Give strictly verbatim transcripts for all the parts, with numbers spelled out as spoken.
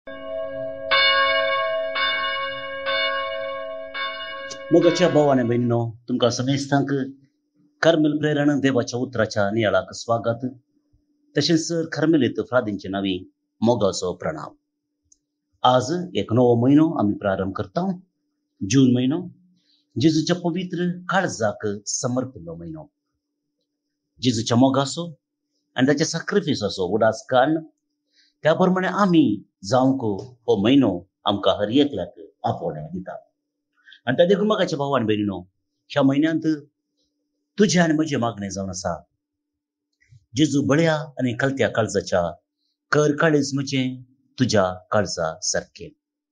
मोगाच्या भाव आणि बहिणीनो, तुमकां समेस्तांक कार्मेल प्रेरण देवाच्या उतराच्या नियाळाक स्वागत. तशेंच कार्मेलीत फ्रादींचे नावी मोगाचो प्रणाम. आज एक नवो म्हयनो आमी प्रारंभ करता. जून म्हयनो जेजूच्या पवित्र काळजाक समर्पिल्लो म्हयनो. जेजूच्या मोगाचो आनी ताच्या सॅक्रिफिसाचो उडास काडन त्या प्रमाणे आमी जावंक हो म्हयनो आमकां हर एकल्याक आपोवणें दिता. आनी त्या देखून मोगाच्या भाव आनी भयणीनो, ह्या म्हयन्यांत तुझे आनी म्हजें मागणें जावन आसा. जेजू बळ्या आनी कलत्या काळजाच्या कर काळीज म्हजें तुज्या काळजा सारकें.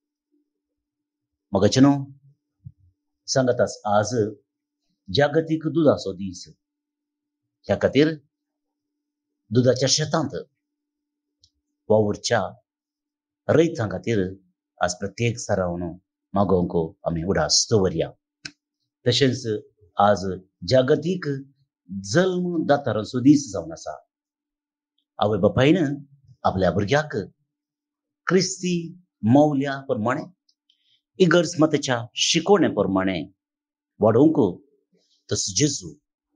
मोगाचे न्हू, सांगातास आज जागतीक दुदाचो दीस. ह्या खातीर दुदाच्या शेतांत वावुरच्या रैतां खातीर आज प्रत्येक सरावन मागोवंक आमी उडास दवरया. तशेंच आज जागतीक जल्म दातारांचो दीस जावन आसा. आवय बापायन आपल्या भुरग्याक क्रिस्ती मौल्या प्रमाणे इगर्ज मताच्या शिकवणे प्रमाणे वाडोवंक तस जेजू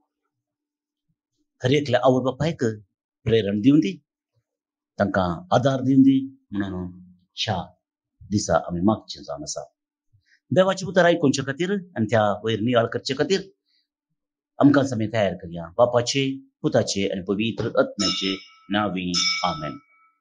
हर एकल्या आवय बापायक प्रेरण दिवन दी, तांकां आदार दिवन दी म्हणून ह्या दिसा आमी मागचें जावन आसा. देवाचें उतर आयकुचे खातीर आनी त्या वयर नियाळ करचे खातीर आमकांच आमी तयार करया. बापाचे, पुताचे आनी पवित्र आत्म्याचे नांवी आमेन.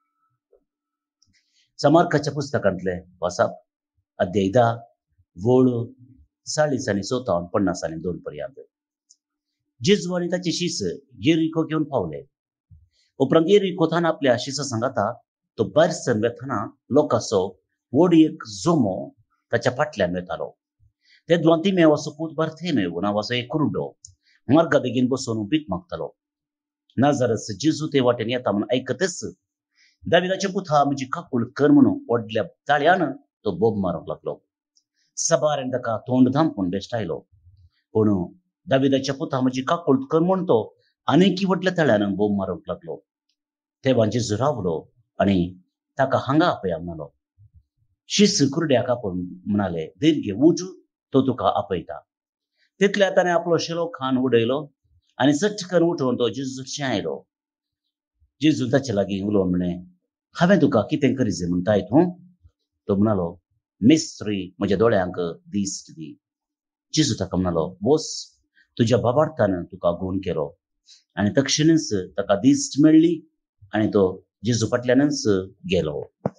समार्काच्या पुस्तकांतले वाचप अध्याय धा वळ चाळीस आनी चौथावन पन्नास आनी दोन पर्यंत. जेजू आनी ताचे शीस येरिको घेवन पावले. उपरांत येरिकोंतल्यान आपल्या शिसा सांगाता तो भायर सरून वेतना लोकांचो व्हड एक जोमो ताच्या फाटल्यान वेतालो. ते द्वांतिमेवाचो पूत बार्थेमेव नांवाचो एक कुरुडो मार्गा बेगीन बसून भीक मागतालो. नाजारस जेजू ते वाटेन येता म्हूण आयकतच दाविदाचे पुता म्हजी काकूळ कर म्हणून व्हडल्या ताळ्यान तो बोब मारूंक लागलो. सबाऱ्यान ताका तोंड धांपून बेश्टायलो. पूण दाविदाच्या पुता म्हजी काकूळ कर म्हूण तो आनीक व्हडल्या ताळ्यान बोब मारूंक लागलो. तेव्हा जेजू रावलो आनी ताका हांगा आपया म्हणालो. शीस कुरड्याक आपोवन म्हणाले, धैर्य घे, उठ, तो तुका आपयता. तितल्या ताणें आपलो शेलो खान उडयलो आनी चटकन उठोवन तो जेजूचे आयलो. जेजू ताचे लागीं उलोवन म्हणे, हांवें तुका कितें करीजे म्हणटाय तूं? तो म्हणालो, मेस्त्री, म्हज्या दोळ्यांक दिश्ट दी. जेजू ताका म्हणालो, बोस, तुज्या बाबार्थान तुका गूण केलो. आनी तक्षणच ताका दिश्ट मेळ्ळी आनी तो जेजू फाटल्यानच गेलो.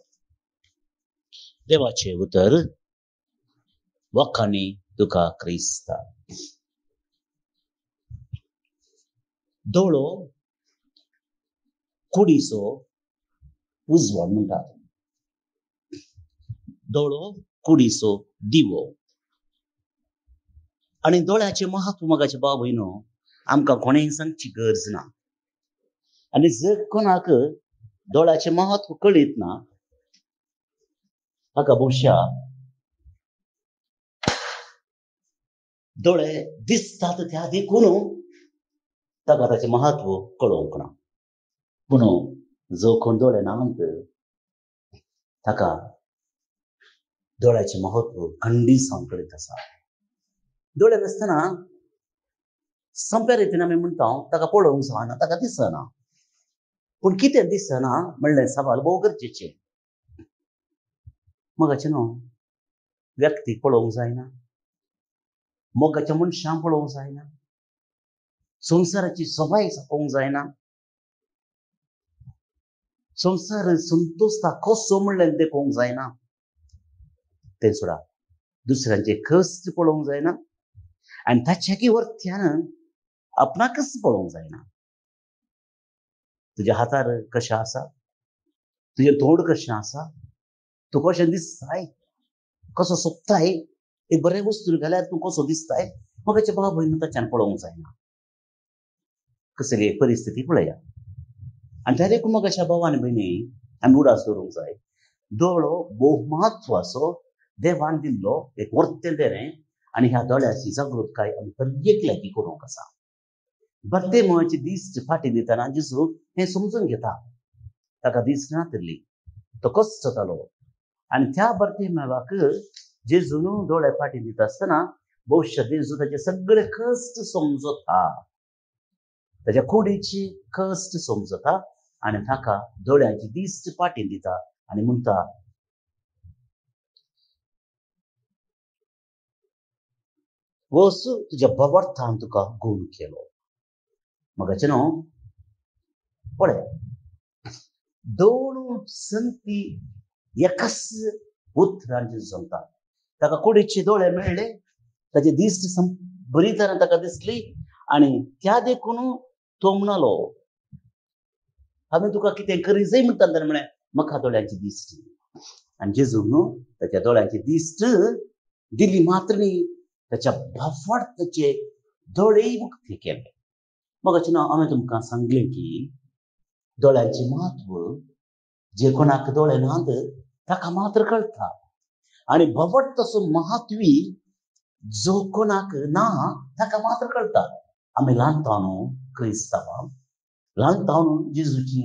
देवाचे उतर. वखाणी तुका क्रिस्ता. दोळो कुडीचो उजवाड म्हणटात. दोळो कुडीचो दिवो. आनी दोळ्याचे महत्व मोगाचे भाव भयणो आमकां कोणेंय सांगची गरज ना. आनी जर कोणाक दोळ्याचे महत्व कळीत ना, हाका बोशा दोळे दिसतात त्या देखून ताका ताचें महत्व कळोवंक ना. पूण जो कोण दोळे नात ताका दोळ्याचें महत्व खंडीत कळीत आसा. दोळे नासतना सोंप्या रितीन आमी म्हणटा ताका पळोवंक जायना, ताका दिसना. पूण कितें दिसना म्हणलें सवाल भोव गरजेचें. मोगाचें न्हू, व्यक्तीक पळोवंक जायना, मोगाच्या मनशांक पळोवंक जायना, संवसाराची सवाय जावंक जायना, संवसार संतोसता कसो म्हणलें देखूंक जायना. तें सोडा, दुसऱ्यांचे कश्ट पळोवंक जायना आनी ताच्याकी वरत्यान आपणाकच पळोवंक जायना. तुज्या हातार कशें आसा, तुजें तोंड कशें आसा, तूं कशें दिसताय, कसो सोबताय, एक बरें वस्तू घाल्यार तूं कसो दिसताय, मोगाचे भाव भयण ताच्यान पळोवंक जायना. कसली एक परिस्थिती पळया. आनी त्या देखून मोगाच्या भाव आनी भयणी आमी उडास दवरूंक जाय. दोळो भोव म्हत्वाचो देवान दिल्लो एक वर्तें देरें आनी ह्या दोळ्याची जागृतकाय आमी प्रत्येकल्याकी करूंक आसा. बर्थेमेवाचे दीस फाटीं दितना जेजू हें समजून घेता. ताका दिसना तरी तो कसो जातालो, आणि त्या बर्तिमेवाक जेजून दोळे फाटी दित आसतना भविष्य जेजू ताचे सगळे कश्ट समजता, ताच्या कुडीची कश्ट समजता आणि ताका दोळ्याची दिश्ट फाटी दिता आणि म्हणटा, वस तुझ्या भवार्थान तुका गूण केलो. मगाचे न्हू पळय, दोन संती एकाच उतरान जेजू सांगता. ताका कुडीचे दोळे मेळ्ळे, ताची दिश्ट बरी तरेन ताका दिसली आणि त्या देखून तो म्हणलो, हांवें तुका कितें करी जाय म्हणटा ताणें म्हळें, म्हाका दोळ्यांची दिश्ट. आणि जेजून ताच्या दोळ्यांची दिश्ट दिली मात्र न्ही, ताच्या भवार्थाचे दोळेय मुक्त केले. मगाचे न्हू हांवें तुमकां सांगलें की दोळ्यांचे म्हत्व जे कोणाक दोळे नात ताका मात्र कळटा आणि भवार्थाचो महत्वी जो कोणाक ना ताका मात्र कळटा. आमी ल्हानता न्हू क्रिस्तांवां, ल्हानता न्हू जेजूची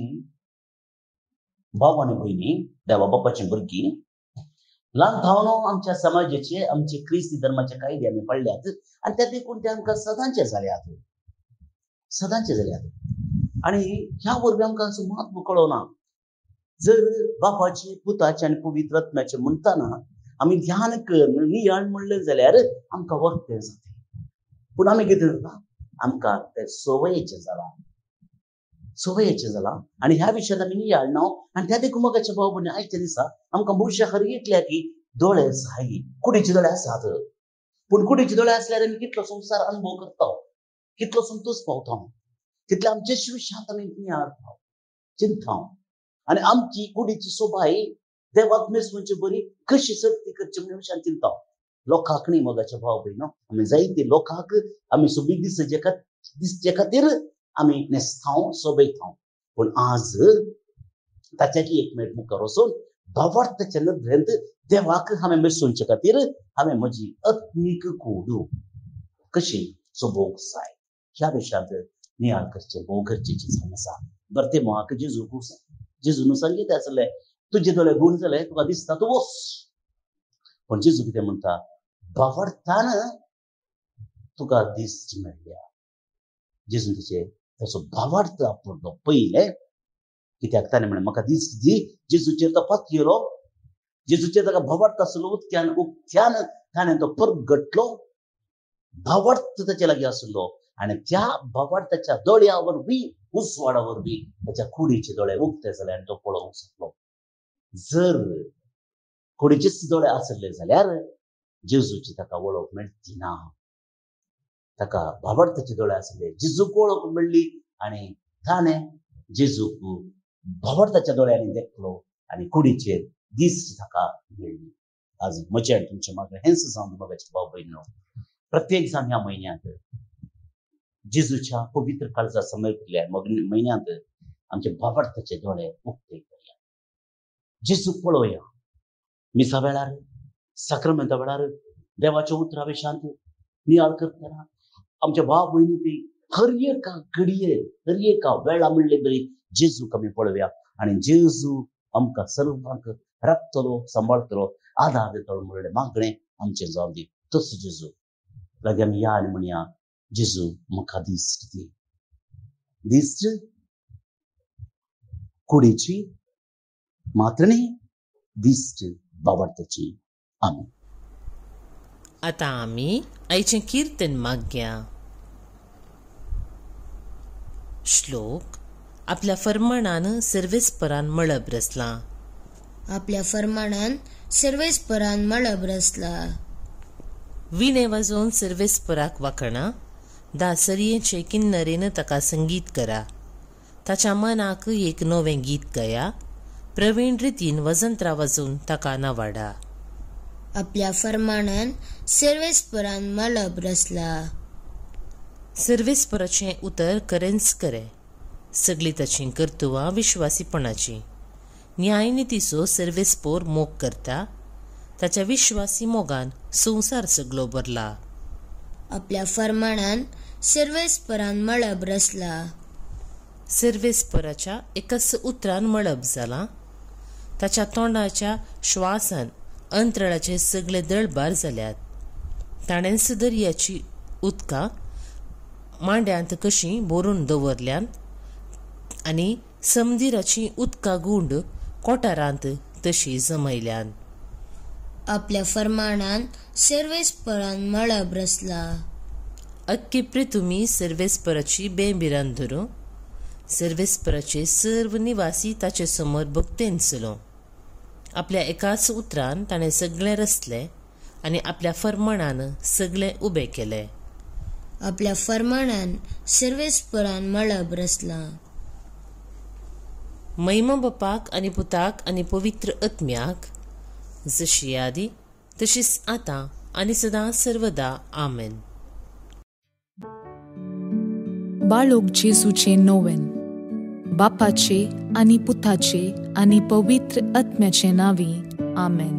भाव आनी भयणी, देवा बापाची भुरगीं, ल्हानता न्हू आमच्या समाजाचे, आमचे क्रिस्ती धर्माचे कायदे आमी पडल्यात आनी त्या देखून ते आमकां सदांचे जाल्यात, सदांचे जाल्यात. आणि ह्या वरवीं आमकां असो महत्व कळना. जर बापाचे, पुताचे आनी पवित्र आत्म्याचे म्हणटाना आमी ध्यान कर नियाळ म्हणलें जाल्यार आमकां वर्तें जाता. पूण आमी कितें करता, आमकां ते सवयेचें जाला, सवयेचें जाला आनी ह्या विशयान आमी नियाळ ना. आनी त्या देखून मोगाचे भाव भयणी, आयच्या दिसा आमकां बुरशे खरें इतल्या की दोळे जाय, कुडीचे दोळे आसात, पूण कुडीचे दोळे आसल्यार आमी कितलो संवसार अनुभव करता, कितलो संतोष पावता, तितले आमचे विशयांत आमी नियाळ चिंता. आनी आमची कुडीची सोबाय देवाक मेसवची बरी कशी सर्ती करची म्हणून विशयान चिंता. लोकांक न्ही मोगाचे भाव भयणो, आमी जायते लोकांक आमी सोबीत दिसचे दिसचे खातीर आमी न्हेसता, सोबयता. पूण आज ताच्याकी एक मिनट मुखार वचून भवार्थाच्या नदरेंत देवाक हांवें मेसोवचे खातीर हांवें म्हजी आत्मीक कूड कशी सोबोवंक जाय, ह्या विशयांत नियाळ करचें भोव गरजेचें जावन आसा. बर्तिमेवाक जेजू जेजून सांगितलें आसलें, तुजे दोळे गूण जाले, तुका दिसता तूं वच. पण जेजू कितें म्हणटा, भवार्थान तुका दिश्ट मेळ्ळ्या. जेजून ताचे ताचो भावार्थ आपलो पयले, कित्याक ताणें म्हळें म्हाका दिश्ट दी. जेजूचेर तो पत येयलो, जेजूचेर ताका भावार्थ आसलो, उक्त्यान उक्त्यान ताणें तो परगटलो, भावार्थ ताचे लागीं आसलो आनी त्या भावार्थाच्या दोळ्या वरवीं, उसवाडा वरवीं ताच्या कुडीचे दोळे उक्ते जाले आनी तो पळोवंक शकलो. जर कुडीचेच दोळे आसले जाल्यार जेजूची ताका वळख मेळची ना. ताका भावार्थाचे दोळे आसले, जेजूक वळख मेळ्ळी आनी ताणें जेजूक भावार्थाच्या दोळ्यांनी देखलो आनी कुडीचेर दिश्ट ताका मेळ्ळी. आज म्हजे आनी तुमचे मागे हेंच जावन मोगाचे भाव भयणो, प्रत्येक जाण ह्या म्हयन्यांत जेजूच्या पवित्र काळजा समयतल्या म्हयन्यांत आमचे भावार्थाचे दोळे उक्ते करूया, जेजूक पळोवया. मिसा वेळार, साक्रमेंता वेळार, देवाच्या उतरा विशयांत नियाळ करतना आमच्या भाव भयणी ती हर एका घडये, हर एका वेळा म्हणले बरी जेजूक आमी पळोवया आनी जेजू आमकां सर्वांक राखतलो, सांबाळतलो, आदार दितलो म्हणलें मागणें आमचें जावं दी. तसो जेजू लागीं आमी या आनी म्हणया, जेजू म्हाका दिश्ट दी. दिश्ट कुडीची मात्र न्ही, दिश्ट भावार्थाची. आमी आतां आमी आयचें किर्तन मागया. श्लोक आपल्या फर्माणान सर्वेस्परान मळब रचला. आपल्या फर्माणान सर्वेस्परान मळब रचला. विणे वाजोवन सर्वेस्पराक वाखणा. दासरयेचे किन्नरेन ताका संगीत करा. ताच्या मनाक एक नवें गीत गया. प्रवीण रितीन वजंत्रा वाजोवन ताका नावाडा. आपल्या फर्माणान सर्वेस्परान मळब रचला. सर्वेस्पराचें उतर करेंच करे. सगळीं ताची कर्तुवां विश्वासीपणाची. न्यायनितीचो सर्वेस्पोर मोग करता. ताच्या विश्वासी मोगान संवसार सगळो भरला. आपल्या फर्माणान सर्वेस्परान मळब रचला. सर्वेस्पराच्या एकाच उतरान मळब जाला. ताच्या तोंडाच्या श्वासान अंतराळाचे सगळे दळ बार जाल्यात. ताणें दर्याची उदकां मांड्यांत कशीं भरून दवरल्यान आनी समंदिराची उदकां गुंड कोठारांत तशी जमयल्यान. आपल्या फर्मानान सर्वेस्परान मळब रचला. अख्खी पृथ्वी सर्वेस्पराची बेंबिरान धरूं. सर्वेस्पराचे सर्व निवासी ताचे समोर भक्तेन चलो. आपल्या एकाच उतरान ताणें सगळें रचलें आनी आपल्या फर्मानान सगळें उबें केलें. आपल्या फर्मानान सर्वेस्परान मळब रचला. महिमा बापाक आनी पुताक आनी पवित्र आत्म्याक, जशी आदी तशीच आतां आनी सदां सर्वदा आमेन. बाळोक जेजूचे नोवेन. बापाचे आनी पुताचे आनी पवित्र आत्म्याचे नांवी आमेन.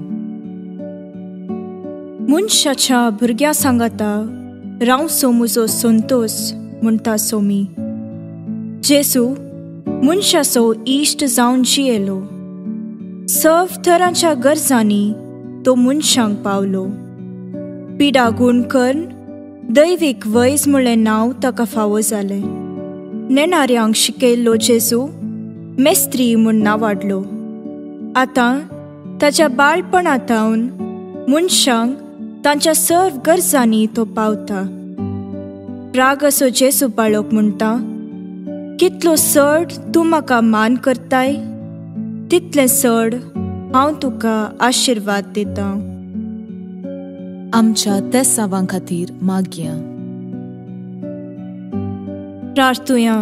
मनशाच्या भुरग्या सांगाता रावसो म्हजो संतोष म्हणटा सोमी. जेजू मनशाचो इश्ट जावन जियेलो. सर्व तरांच्या गरजांनी तो मनशांक पावलो. पिडा गूण करून दैवीक वैज म्हणलें नांव ताका फावो जालें. नेणाऱ्यांक शिकयल्लो जेजू मेस्त्री म्हूण नांवाडलो. आतां ताच्या बाळपणांतावन मनशांक तांच्या सर्व गरजांनी तो पावता. राग असो जेजू बाळोक म्हणटा, कितलो चड तूं म्हाका मान करताय, तितलें चड हांव तुका आशिर्वाद दितां. आमच्या तेसावां खातीर मागया. प्रार्थुया.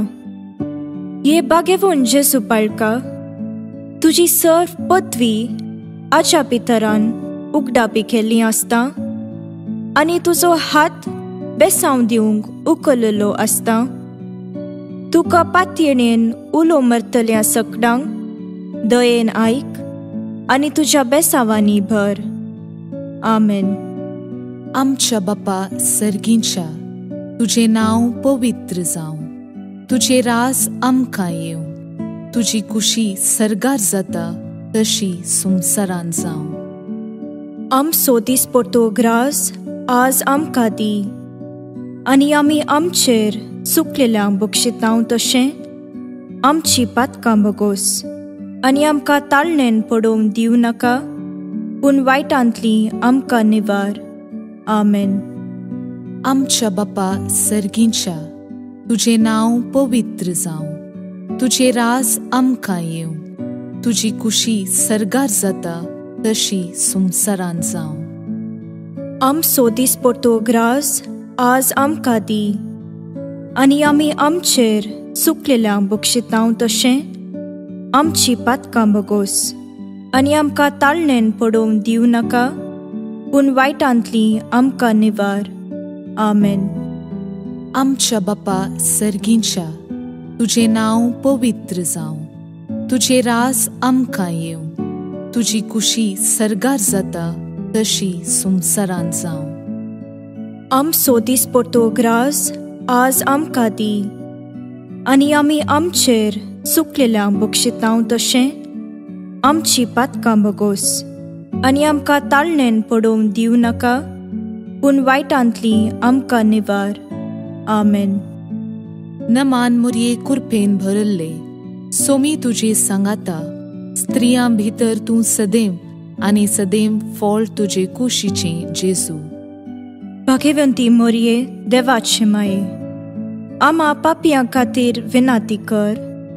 ये बागेवून जेजू बाळका, तुजी सर्व पदवी आच्या पितरान उगडापी केल्ली आसता आनी तुजो हात बेसांव दिवंक उखललो आसता. तुका पातयेणेन उलो मरतल्या सकडांक दयेन आयक आनी तुज्या बेसावांनी भर. आमेन. आमच्या बापा सर्गींच्या, तुझे नांव पवित्र जावं. तुझे रास आमकां येवं. तुजी कुशी सरगार जाता तशी संवसारान जावं. आमचो दिसपट्टो ग्रास आज आमकां दी आनी आमी आमचेर चुकलेल्यांक बक्षितांव तशें आमची पातकां बगोस आनी आमकां ताळणेन पडोवंक दिवं नाका, पूण वायटांतली आमकां निवार. आमेन. आमच्या बापा सर्गींच्या, तुझे नांव पवित्र जावं. तुझे रास आमकां येवं. तुजी कुशी सरगार जाता तशी संवसारान जावं. आमचो दिसपट्टो ग्रास आज आमकां दी आनी आमी आमचेर चुकलेल्यांक बक्षितांव तशें आमची पातकां बगोस आनी आमकां ताळणेन पडोवंक दिवं नाका, पूण वायटांतली आमकां निवार. आमेन. आमच्या बापा सर्गींच्या, तुझे नांव पवित्र जावं. तुझे रास आमकां येवं. तुजी कुशी सरगार जाता तशी संवसारान जावं. आमचो दिसपट्टो ग्रास आज आमकां दी आनी आमी आमचेर चुकलेल्यांक बक्षितांव तशें आमची पातकां बगोस आनी आमकां ताळणेन पडोवंक दिवं नाका, पूण वायटांतली आमकां निवार. आमेन. नमान मुरये कुरपेन भरल्ले, सोमी तुजे सांगाता. स्त्रियां भितर तूं सदैव आनी सदैव फळ तुजे कुशीचे जेजू. भाग्यवंती मोरये, देवाचे माये, आम्हा पापियां खातीर विनाती कर,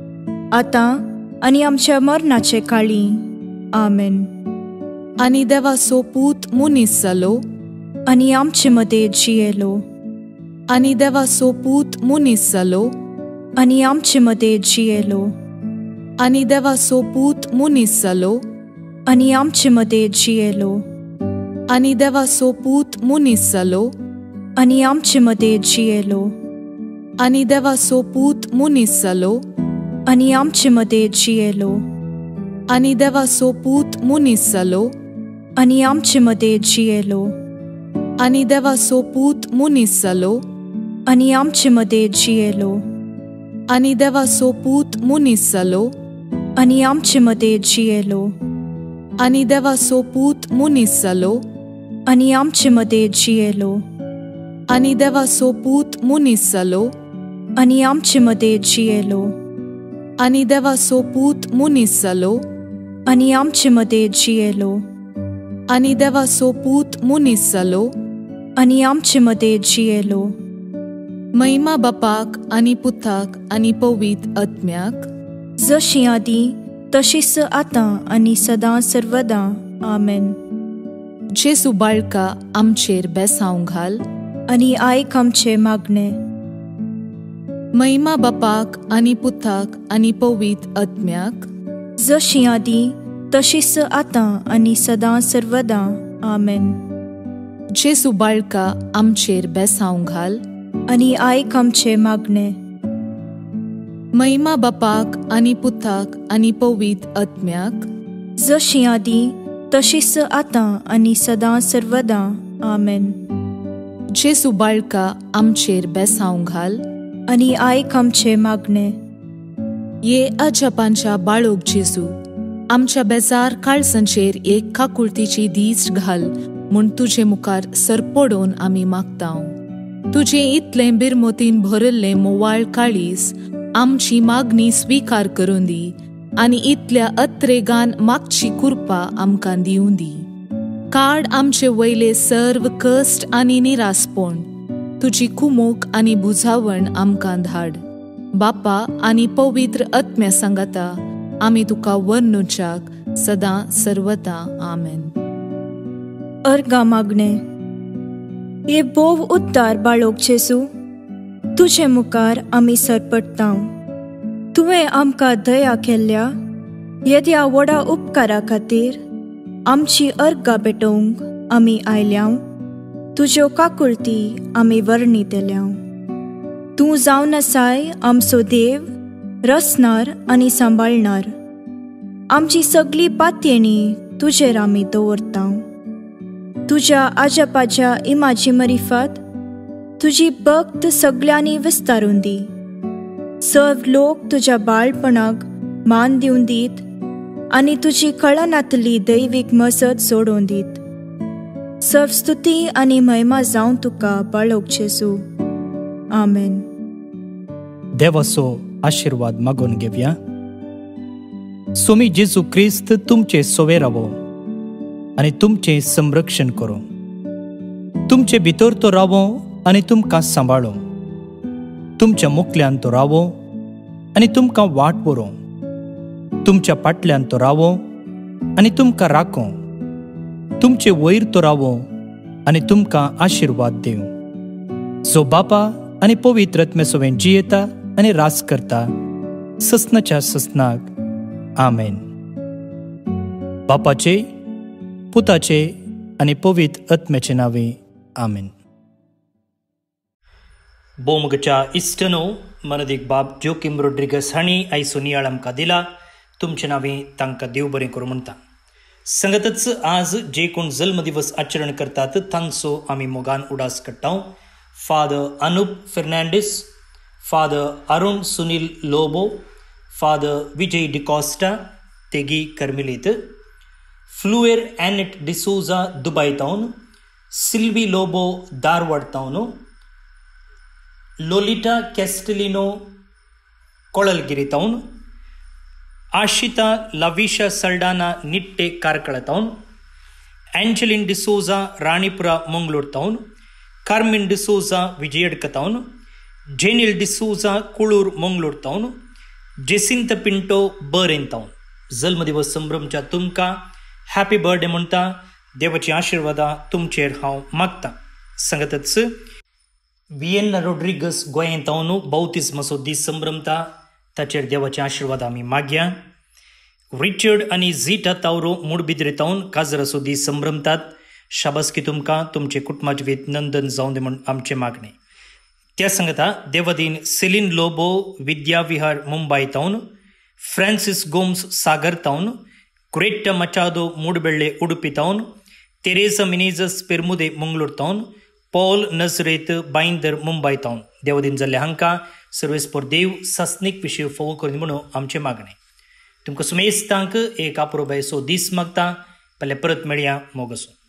आतां आनी आमच्या मरणाचे काळी. आमेन. आनी देवाचो पूत मुनीस जालो आनी आमचे मदें जियेलो. आनी देवाचो पूत मुनीस जालो आनी आमचे मदें जियेलो. आनी देवाचो पूत मुनीस जालो आनी आमचे मदें जियेलो. आनी देवाचो पूत मुनीस जालो आनी आमचे मदें जियेलो. आनी देवाचो पूत मुनीस जालो आनी आमचे मदें जियेलो. आनी देवाचो पूत मुनीस जालो आनी आमचे मदें जियेलो. आनी देवाचो पूत मुनीस जालो आनी आमचे मदें जियेलो. आनी देवाचो पूत मुनीस जालो आनी आमचे मदें जियेलो. आनी देवाचो पूत मनीस जालो आनी आमचे मदें जियेलो आनी देवाचो पूत मनीस जालो आनी आमचे मदें जियेलो आनी देवाचो पूत मनीस जालो आनी आमचे मदें जियेलो आनी देवाचो पूत मनीस जालो आनी आमचे मदें जियेलो महिमा बापाक आनी पुताक आनी पवित्र आत्म्याक जशी आदी तशीच आतां आनी सदां सर्वदां आमेन. जेसू बाळका आमचेर बेसांव घाल आनी आयक आमचे मागणे. महिमा बापाक आनी पुताक आनी पवित्र आत्म्याक जशी आदी तशीच आतां आनी सदां सर्वदां आमेन. जेसू बाळका आमचेर बेसांव घाल आनी आयक आमचे मागणे. महिमा बापाक आनी पुताक आनी पवित्र आत्म्याक जशी आदी तशीच आतां आनी सदां सर्वदां आमेन. जेसू बाळका आमचेर बेसांव घाल आनी आयक आमचे मागणे. ये अजपांच्या बाळोक जेसू आमच्या बेजार काळजांचेर एक काकुळतीची दीस घाल म्हूण तुजे मुखार सरपडोवन आमी मागतांव. तुजे इतले बिरमोतीन भरिल्ले मोवाळ काळीस आमची मागणी स्वीकार करून दी आनी इतल्या अत्रेगान मागची कृपा आमकां दिवूं दी. काड आमचे वयले सर्व कश्ट आनी निरासपण तुजी कुमूक आनी बुजावण आमकां धाड. बापा आनी पवित्र आत्म्या सांगाता आमी तुका वर्णुच्याक सदां सर्वदां आमेन. अर्गा मागणे. ये बोव उद्दार बाळोक जेसू तुजे मुखार आमी सरपडटांव. तुवें आमकां दया केल्ल्या येद्या व्हडा उपकारा खातीर आमची अर्गां पेटोवंक आमी आयल्याव. तुज्यो काकुळटी आमी वर्णितल्याव. तूं जावन आसाय आमचो देव, रचणार आनी सांबाळणार. आमची सगळी पातयेणी तुजेर आमी दवरतांव. तुज्या आजपाच्या इमाची मरिफात तुजी भक्त सगळ्यांनी विस्तारून दी. सर्व लोक तुज्या बाळपणाक मान दिवन दीत आनी तुजी कळनातली दैवीक मजत सोडून दीत. सर्व स्तुती आनी महिमा जावं तुका बाळोक जेसू. आमेन. देवाचो आशीर्वाद मागून घेवया. सोमी जेजू क्रिस्त तुमचे सोवे रावो आनी तुमचे संरक्षण करो. तुमचे भितर तो रावो आनी तुमकां सांबाळो. तुमच्या मुखल्यान तो रावो आनी तुमकां वाट व्हरो. तुमच्या फाटल्यान तो रावो आनी तुमकां राखो. तुमचे वयर तो रावो आनी तुमकां आशीर्वाद दिवं. जो बापा आनी पवित्र आत्म्या सोबें जियेता आनी रास करता ससनाच्या ससनाक आमेन. बापाचे, पुताचे आनी पवित्र आत्म्याचे नावे आमेन. बोमगच्या इश्टनो मनदीक बाब जोकिम रोड्रिगस हांणी आयचो नियाळ आमकां दिला. तुमचे नावे तांकां देव बरें करूं म्हणटा. संगतच आज जे कोण जल्म दिवस आचरण करतात तांचो आमी मोगान उडास काडटाव. Father Anup Fernandes, father Arun Sunil Lobo, father Vijay D'Costa तेगी कर्मिलीत, Fleur Annette D'Souza Dubai town, Silvy Lobo Dharwad town, Lolita Castelino Kolalgiri town, Ashita Lavisha Saldanha Nitte Karkala town, Angeline D'Souza Ranipura Mangalore town, Carmine D'Souza Vijaydak town, Jenil D'Souza Kulur Mangalore town, Jacinth Pinto Baren town. जल्मदिवस संभ्रमच्या तुमकां हॅपी बर्थडे म्हणटा. देवाची आशिर्वादा तुमचेर हांव मागता. सांगतच विएन्ना रोड्रिगस गोंयांत न्हू बौतिस्माचो दीस संभ्रमता. ताचेर देवाचे आशिर्वाद आमी मागया. रिचर्ड आनी झिटा तावरो मुडबिद्रेतावन काजराचो दीस संभ्रमतात. शाबासकी तुमकां, तुमचे कुटुंबाचे वेत नंदन जावं दे म्हण आमचे मागणे. त्या सांगता देवदीन Celine Lobo Vidya Vihar Mumbai town, Francis Gomes Sagar town, Greta Machado Moodubelle Udupi town, Teresa Menezes Permude Mangalore town, Paul Nazareth Bhayander Mumbai town. देवदीन जाल्ले हांकां सर्वेस्पर देव सस्नीक विशय फोव करून म्हणून आमचे मागणे. तुमकां सुमेस्तांक एक आपुरो बेसो दीस मागता पहिले परत मेळया मोगसो.